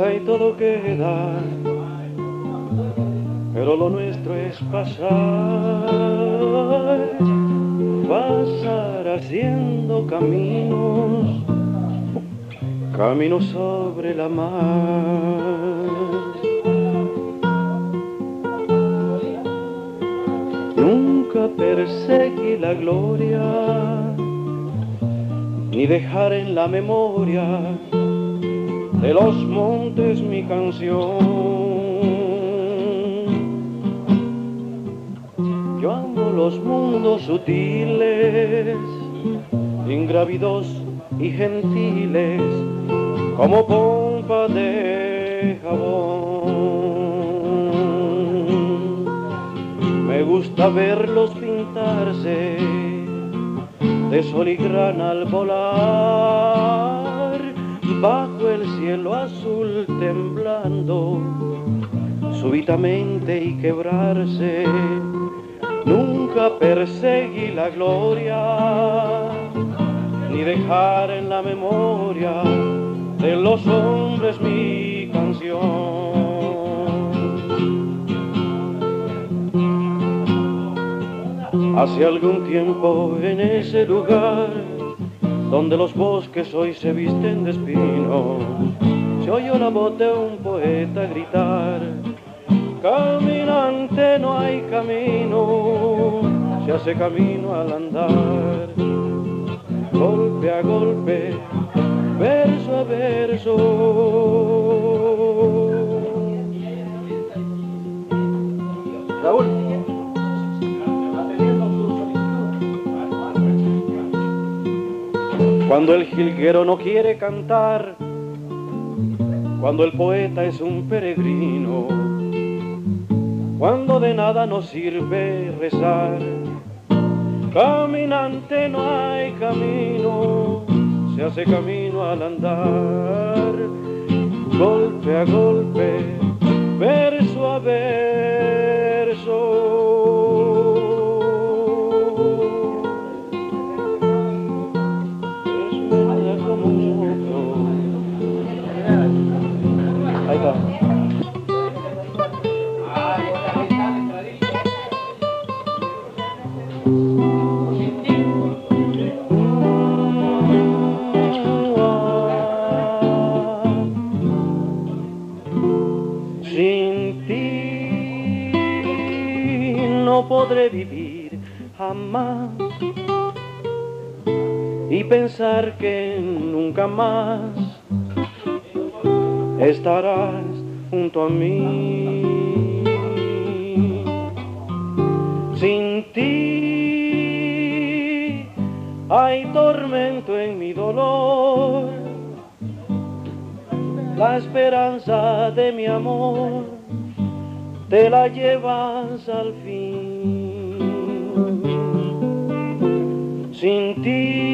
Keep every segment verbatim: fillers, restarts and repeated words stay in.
pasa y todo queda, pero lo nuestro es pasar, pasar haciendo caminos, caminos sobre la mar. Nunca perseguí la gloria, ni dejar en la memoria de los montes mi canción. Yo amo los mundos sutiles, ingrávidos y gentiles, como pompa de jabón. Me gusta verlos pintarse de sol y grana al volar, bajo el cielo azul temblando súbitamente y quebrarse. Nunca perseguí la gloria, ni dejar en la memoria de los hombres mi canción. Hace algún tiempo en ese lugar donde los bosques hoy se visten de espinos, se oyó la voz de un poeta gritar: caminante, no hay camino, se hace camino al andar. Golpe a golpe, verso a verso, Raúl. Cuando el jilguero no quiere cantar, cuando el poeta es un peregrino, cuando de nada nos sirve rezar, caminante, no hay camino, se hace camino al andar. Golpe a golpe, verso a verso, ahí está. Sin ti no podré vivir jamás, y pensar que nunca más estarás junto a mí. Sin ti hay tormento en mi dolor, la esperanza de mi amor te la llevas al fin. Sin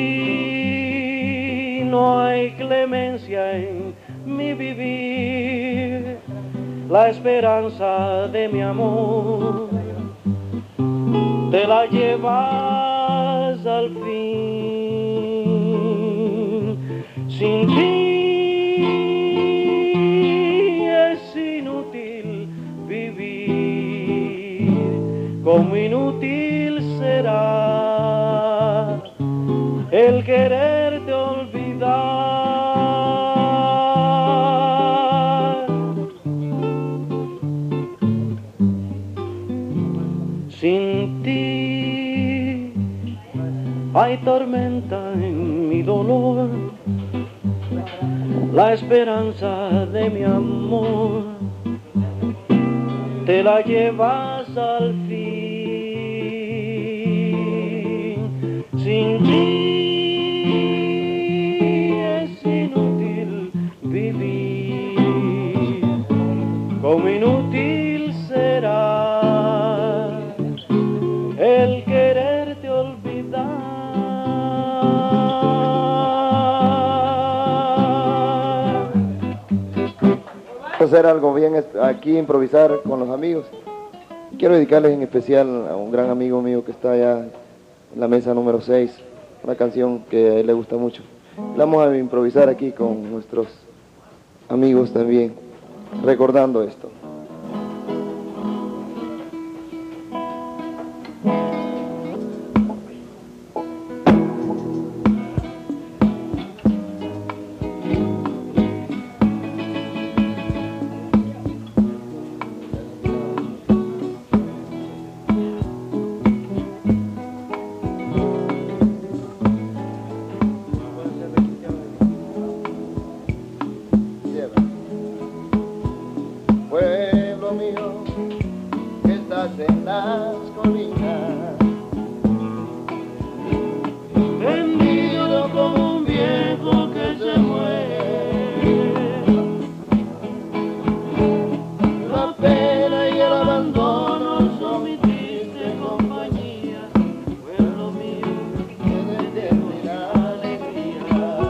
ti no hay clemencia en mi vivir, la esperanza de mi amor te la llevas al fin. Sin ti es inútil vivir, como inútil será el quererte olvidar. Sin ti hay tormenta en mi dolor, la esperanza de mi amor te la llevas al fin. Sin ti es inútil vivir, como inútil será el quererte olvidar. Hacer algo bien aquí, improvisar con los amigos. Quiero dedicarles en especial a un gran amigo mío que está allá en la mesa número seis, una canción que a él le gusta mucho. La vamos a improvisar aquí con nuestros amigos también, recordando esto. Pueblo mío, que estás en las colinas, vendido como un viejo que se muere. La pena y el abandono son mi triste compañía. Pueblo mío, que desde la alegría.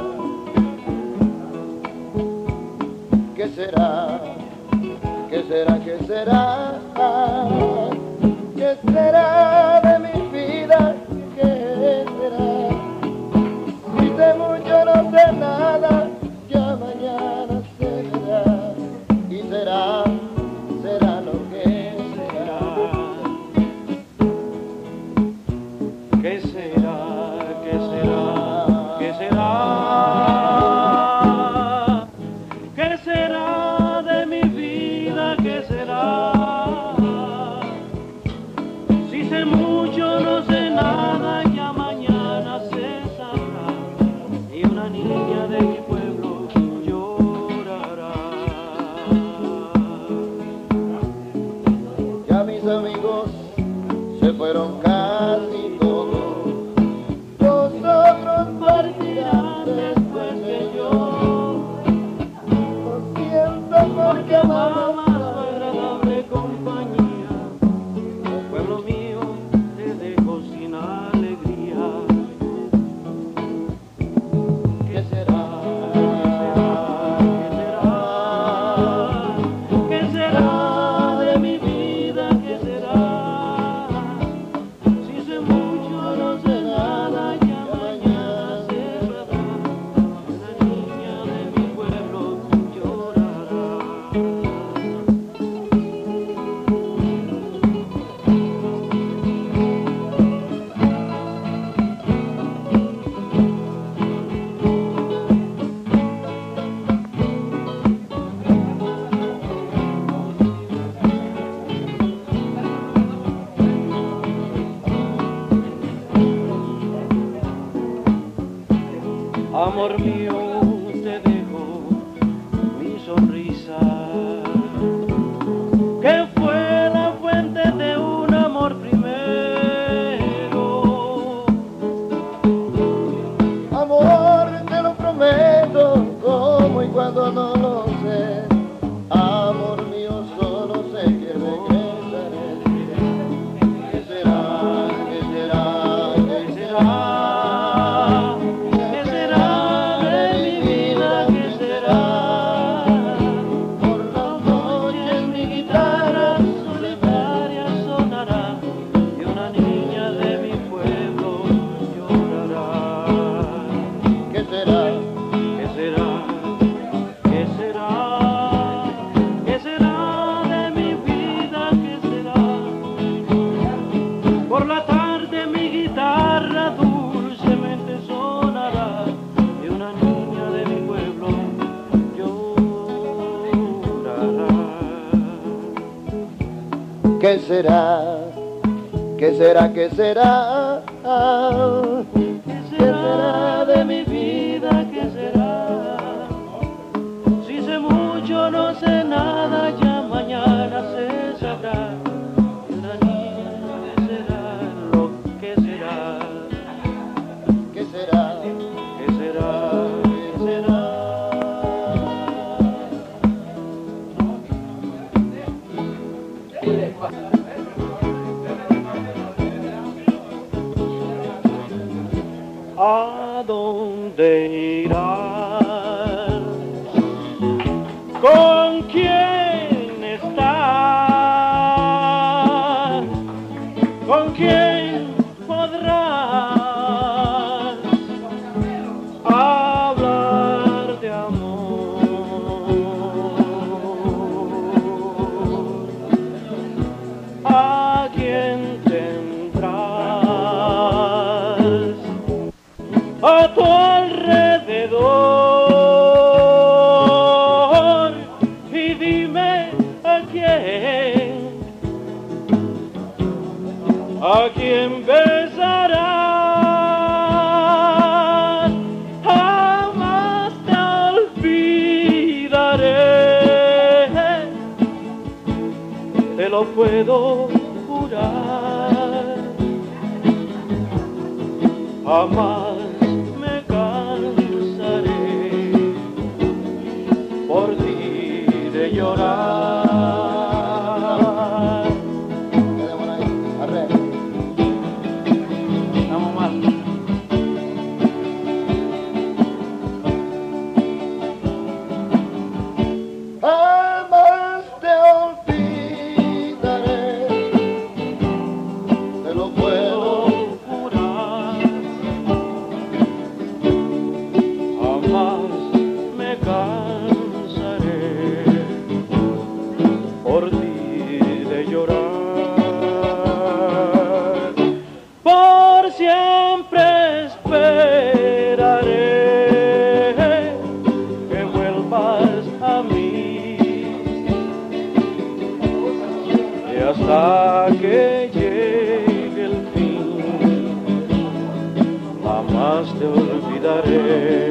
¿Qué será? ¿Qué será, qué será? ¿Qué será de mi vida? ¿Qué será? Si sé mucho no sé nada, ya mañana se verá. Y será, será lo que será. ¿Qué será? ¿Qué será? ¿Qué será? ¿Qué será de mi vida? ¿Qué será? Si sé mucho, no sé nada, ya mañana se sabrá. Y una niña de mi pueblo llorará. Ya mis amigos se fueron casi todos, los otros partirán después que yo. Lo siento porque amamos Mamá, su agradable compañía, pueblo mío, te dejo sin alegría. ¿qué será? ¿Qué será? ¿Qué será de mi vida? ¿Qué será? Si sé mucho, no sé nada, ya mañana se sabrá. Una niña de mi pueblo llorará. Amor mío, te dejo mi sonrisa, que fue la fuente de un amor primero. Amor, te lo prometo, como y cuando no lo sé. Amor mío, solo sé que regresaré. ¿Qué será? ¿Qué será? ¿Qué será? ¿Qué será de mi vida? ¿Qué será? Por las noches mi guitarra Solitaria sonará y una niña de mi pueblo llorará. ¿qué será? ¿Qué será? ¿Qué será? ¿Qué será de mi vida? ¿Qué será? Por la tarde mi guitarra dulcemente sonará y una niña de mi pueblo llorará. ¿Qué será? ¿Qué será? ¿Qué será? ¿Qué será de mi vida? ¿Qué será? Si sé mucho, no sé nada, ya mañana se sabrá. Y una niña será lo que será. ¿Qué será? ¿Qué será? ¿Qué será? ¿A dónde irás? ¿Con quién estás? ¿Con quién podrás hablar de amor? puedo jurar, jamás me cansaré por ti de llorar. Vamos más. Jamás te olvidaré, te lo puedo jurar, jamás me cansaré por ti de llorar, por siempre esperaré que vuelvas a mí. Hasta que llegue el fin, jamás te olvidaré.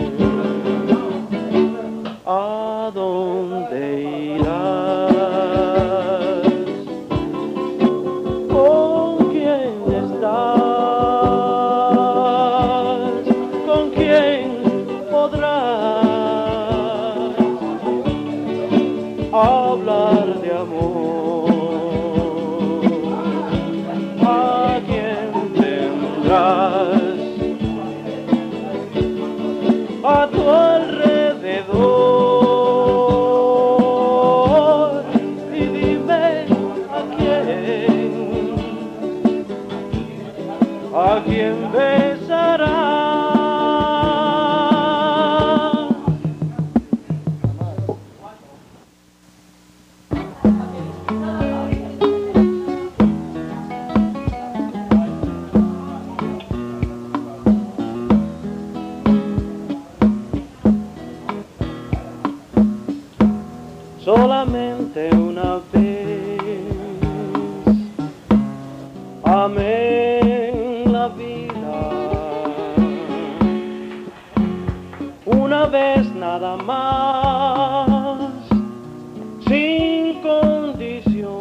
¿A dónde irás? ¿Con quién estás? ¿Con quién podrás hablar de amor? A tu alrededor y dime a quién, a quién besarás. Solamente una vez amé la vida, una vez nada más, sin condición.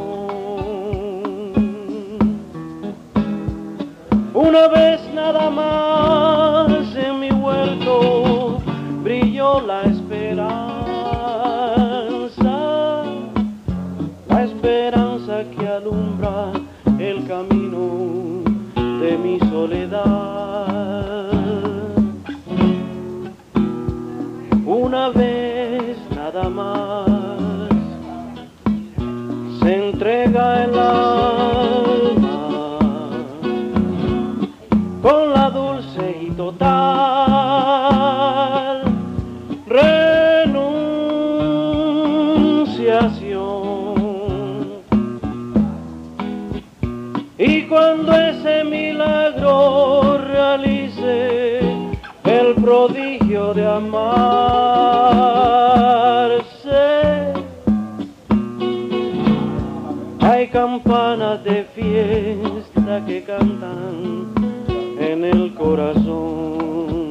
Una vez nada más en mi huerto brilló la esperanza. La esperanza que alumbra el camino de mi soledad. Una vez nada más se entrega el alma con la dulce y total renunciación. Y cuando ese milagro realice el prodigio de amarse, hay campanas de fiesta que cantan en el corazón.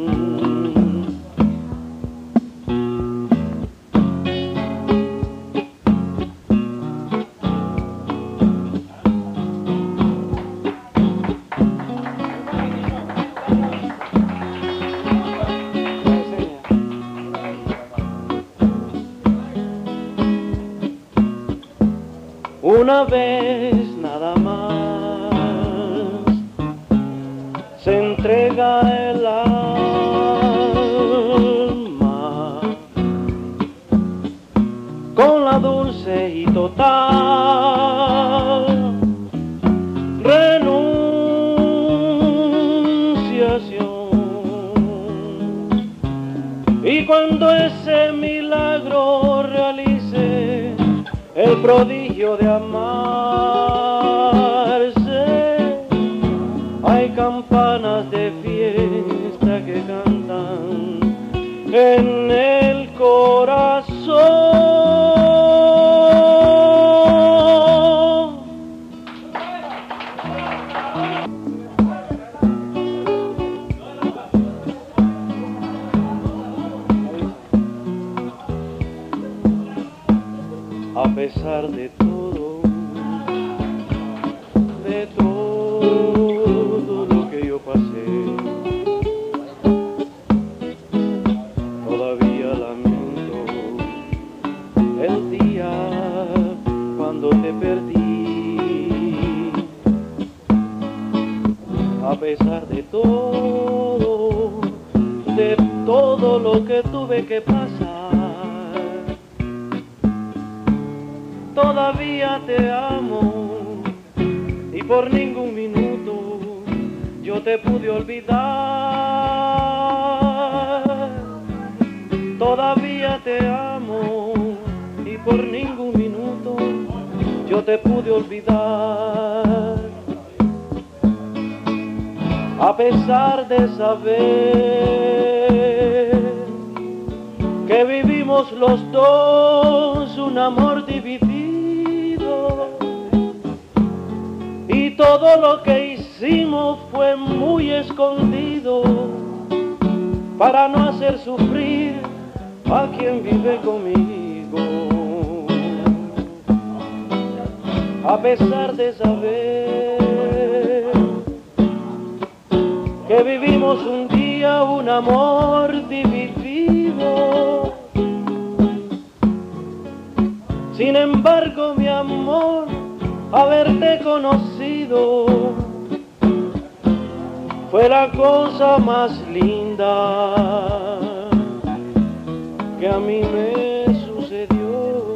Una vez nada más se entrega el alma con la dulce y total renunciación. Y cuando ese milagro realice el prodigio de amarse, hay campanas de fiesta que cantan en el corazón. A pesar de todo, todo, de todo lo que tuve que pasar. Todavía te amo y por ningún minuto yo te pude olvidar. Todavía te amo y por ningún minuto yo te pude olvidar. A pesar de saber que vivimos los dos un amor dividido y todo lo que hicimos fue muy escondido para no hacer sufrir a quien vive conmigo. A pesar de saber que vivimos un día un amor dividido, sin embargo, mi amor, haberte conocido fue la cosa más linda que a mí me sucedió.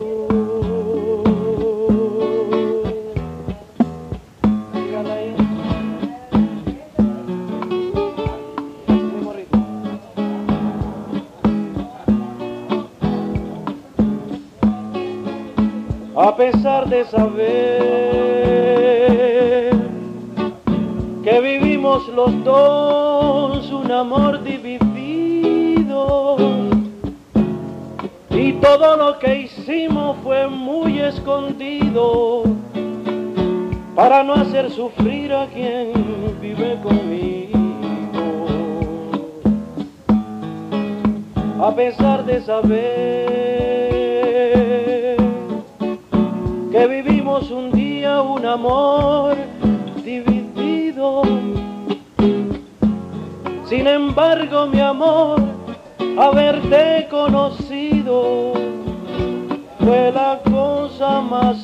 Dígala ahí. A pesar de saber que vivimos los dos un amor dividido y todo lo que hicimos fue muy escondido para no hacer sufrir a quien vive conmigo. A pesar de saber que vivimos un día un amor dividido, sin embargo, mi amor, haberte conocido fue la cosa más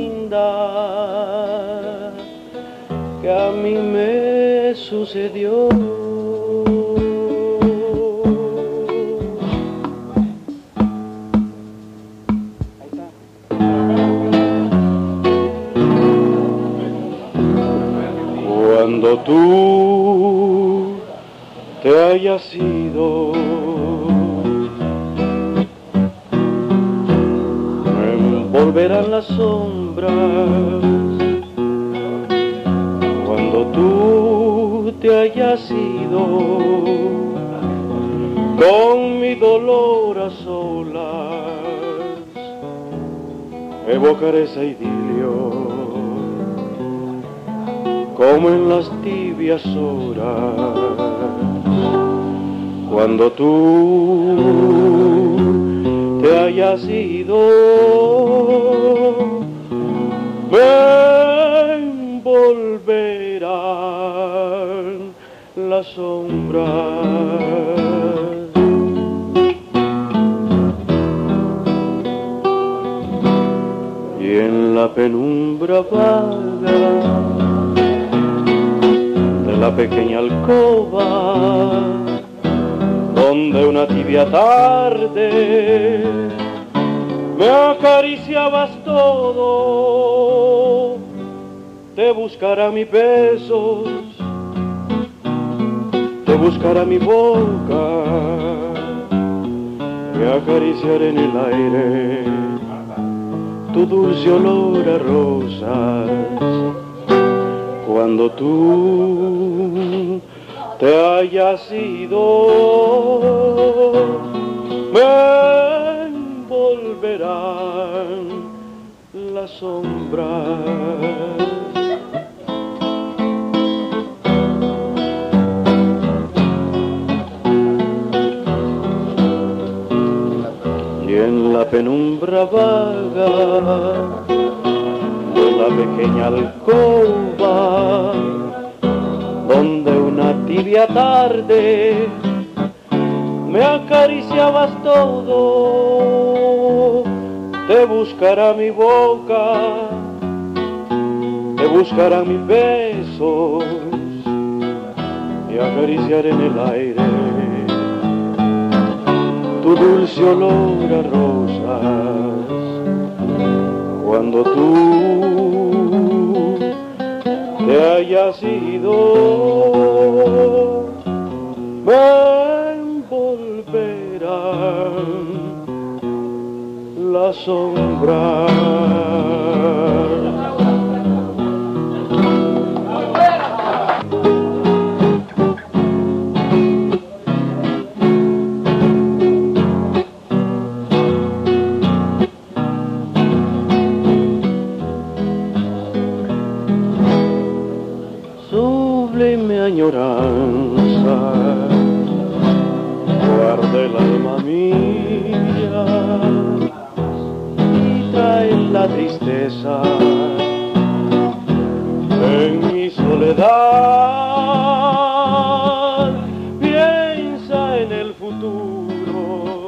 linda que a mí me sucedió. Cuando tú te hayas ido, me envolverán las sombras. Cuando tú te hayas ido, con mi dolor a solas, evocaré ese idilio como en las tibias horas. Cuando tú te hayas ido, me envolverán las sombras. Y en la penumbra vaga la pequeña alcoba, donde una tibia tarde me acariciabas todo, te buscará mis besos, te buscará mi boca, me acariciaré en el aire tu dulce olor a rosas. Cuando tú te hayas ido, me envolverán las sombras. Y en la penumbra vaga la pequeña alcoba, donde una tibia tarde me acariciabas todo, te buscará mi boca, te buscarán mis besos, y y acariciar en el aire tu dulce olor a rosas. Cuando tú te hayas ido, me envolverán las sombras. Sublime añoranza guarda el alma mía y trae la tristeza en mi soledad. Piensa en el futuro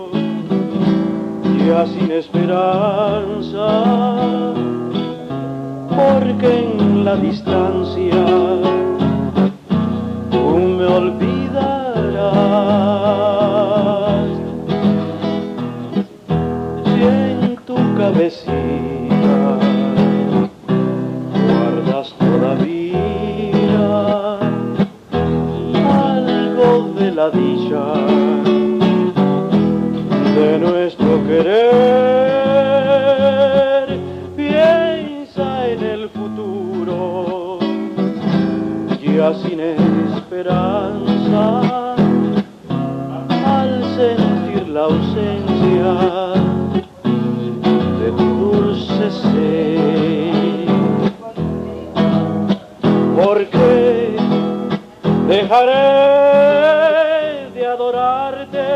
ya sin esperanza, porque en la distancia tú me olvidarás. Si en tu cabecita guardas todavía algo de la dicha de nuestro querer, piensa en el futuro ya sin esperanza, al sentir la ausencia de tu dulce ser. Porque dejaré de adorarte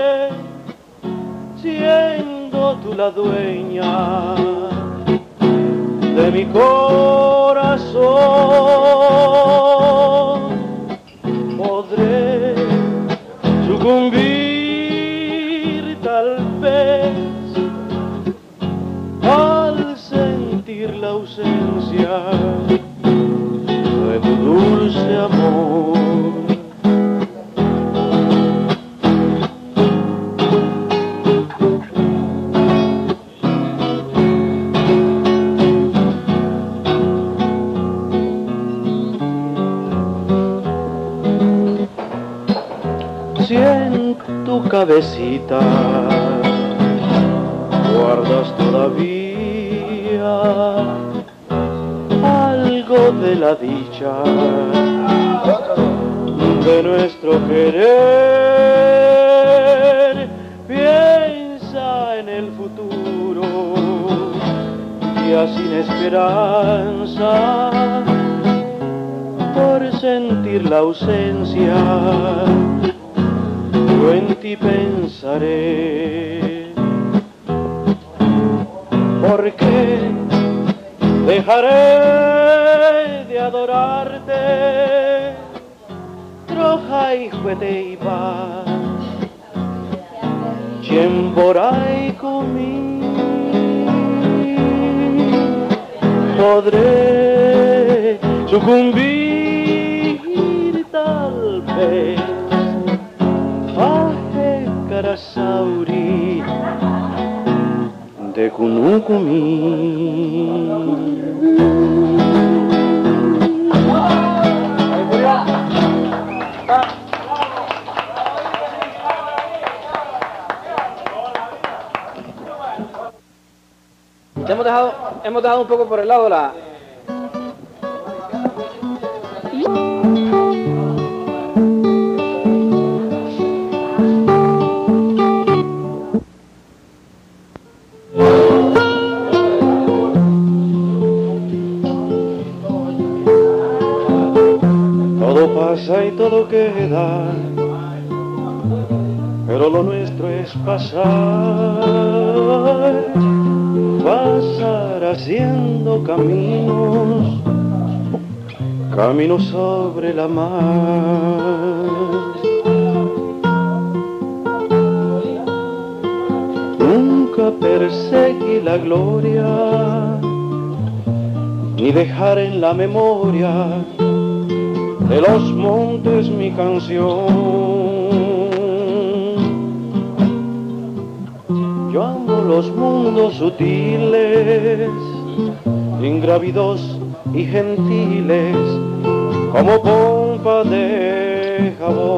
siendo tú la dueña de mi corazón. Podré sucumbir tal vez al sentir la ausencia de tu dulce amor. Si en tu cabecita guardas todavía algo de la dicha de nuestro querer, piensa en el futuro ya sin esperanza, por sentir la ausencia yo en ti pensaré. Porque dejaré de adorarte, troja y juete y paz, chemboray comi, podré sucumbir tal vez Karasauri de Kunukumi. Hemos dejado, hemos dejado un poco por el lado la... Todo pasa y todo queda, pero lo nuestro es pasar, pasar haciendo caminos, caminos sobre la mar. Nunca perseguí la gloria, ni dejar en la memoria de los montes mi canción. Yo amo los mundos sutiles, ingrávidos y gentiles, como pompa de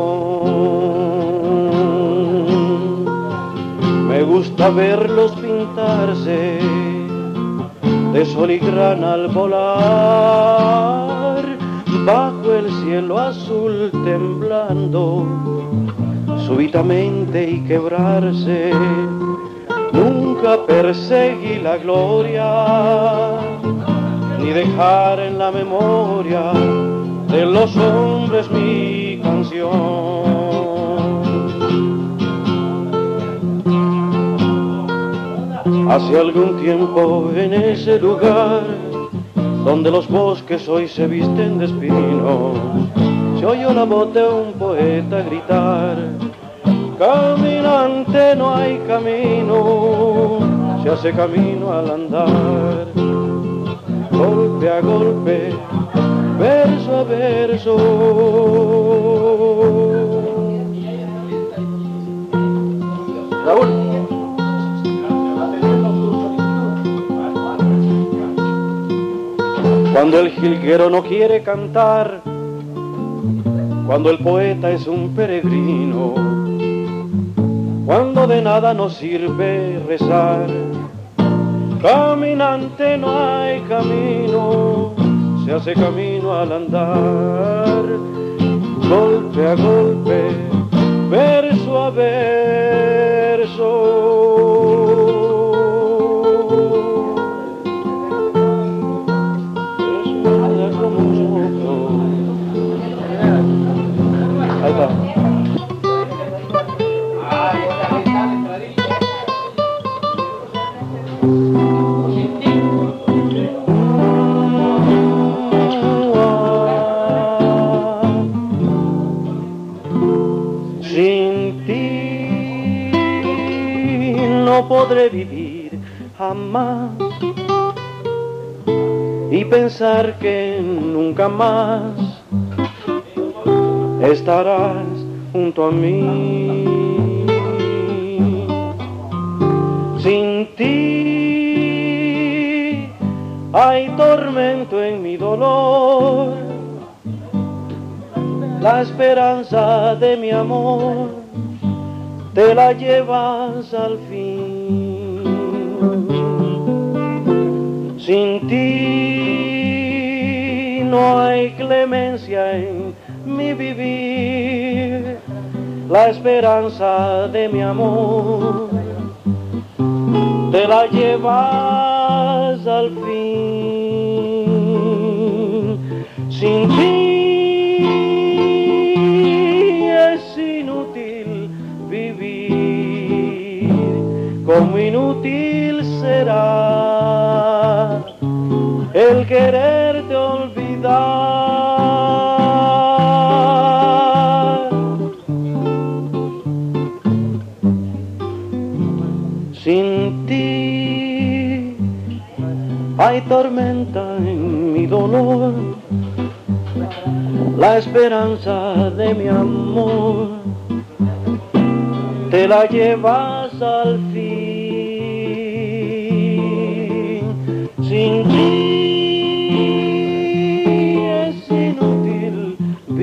jabón. Me gusta verlos pintarse de sol y grana al volar, bajo el cielo azul temblando súbitamente y quebrarse. Nunca perseguí la gloria, ni dejar en la memoria de los hombres mi canción. Hace algún tiempo en ese lugar donde los bosques hoy se visten de espinos, se oyó la voz de un poeta gritar: caminante, no hay camino, se hace camino al andar. Golpe a golpe, verso a verso. Raúl. Cuando el jilguero no quiere cantar, cuando el poeta es un peregrino, cuando de nada nos sirve rezar, caminante, no hay camino, se hace camino al andar. Golpe a golpe, verso a verso. Ahí está. Sin ti no podré vivir jamás, y pensar que nunca más estarás junto a mí. Sin ti hay tormento en mi dolor, la esperanza de mi amor te la llevas al fin. Sin ti no hay clemencia en mi vivir, la esperanza de mi amor te la llevas al fin. Sin ti es inútil vivir, como inútil será el quererte olvidar. Sin ti hay tormenta en mi dolor, la esperanza de mi amor te la llevas al fin. Sin ti es inútil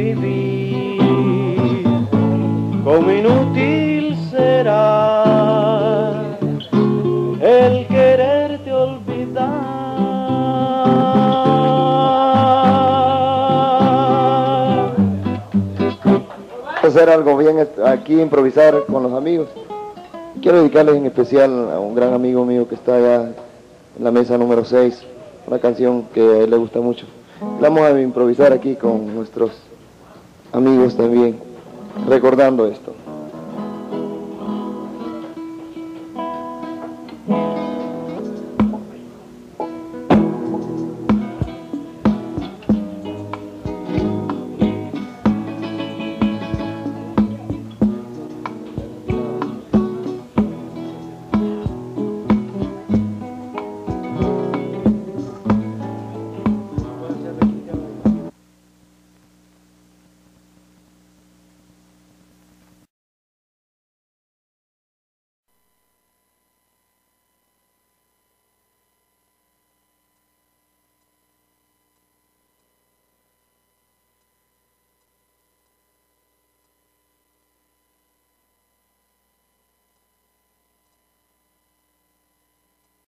vivir, como inútil será el quererte olvidar. Hacer algo bien aquí, improvisar con los amigos. Quiero dedicarles en especial a un gran amigo mío que está allá en la mesa número seis, una canción que a él le gusta mucho. Vamos a improvisar aquí con nuestros amigos también, recordando esto.